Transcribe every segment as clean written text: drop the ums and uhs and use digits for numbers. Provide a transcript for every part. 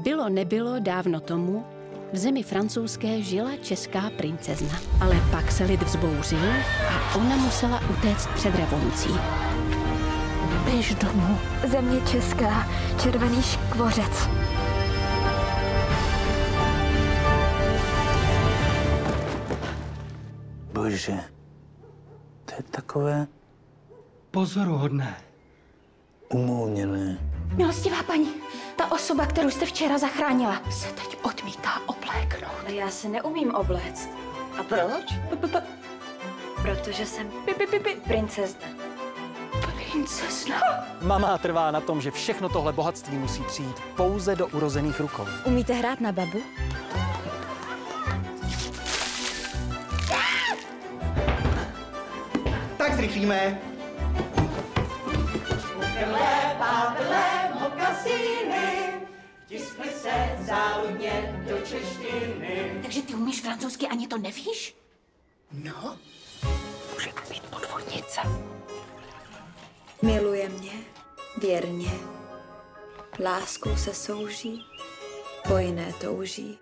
Bylo nebylo dávno tomu, v zemi francouzské žila česká princezna. Ale pak se lid vzbouřil a ona musela utéct před revolucí. Běž domů. Země česká, červený škvořec. Bože, to je takové pozoruhodné. Umouněné. Milostivá paní, ta osoba, kterou jste včera zachránila, se teď odmítá obléknout. Já se neumím obléct. A proč? Protože jsem princezna. Princezna. Mama trvá na tom, že všechno tohle bohatství musí přijít pouze do urozených rukou. Umíte hrát na babu? Tak zrychlíme. Vtiskli se záludně do češtiny. Takže ty umíš francouzsky, ani to nevíš? No, můžeme být podvodnice. Miluje mě, věrně, láskou se souží, po jiné touží.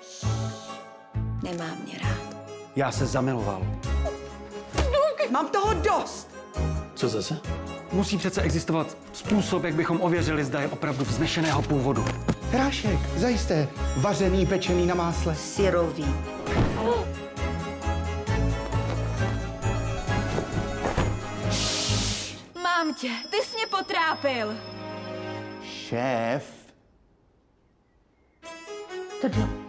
Nemá mě rád. Já se zamiloval. Mám toho dost. Co zase? Musí přece existovat způsob, jak bychom ověřili, zda je opravdu vznešeného původu. Hrášek, zajisté. Vařený, pečený na másle. Syrový. Mám tě, ty jsi mě potrápil. Šéf. Tohle